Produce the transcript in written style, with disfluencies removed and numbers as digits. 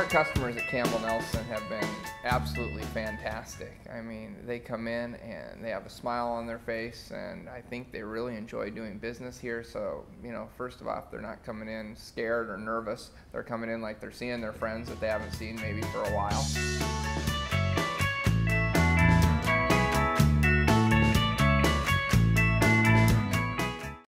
Our customers at Campbell Nelson have been absolutely fantastic. I mean, they come in and they have a smile on their face, and I think they really enjoy doing business here. So, first of all, they're not coming in scared or nervous. They're coming in like they're seeing their friends that they haven't seen maybe for a while.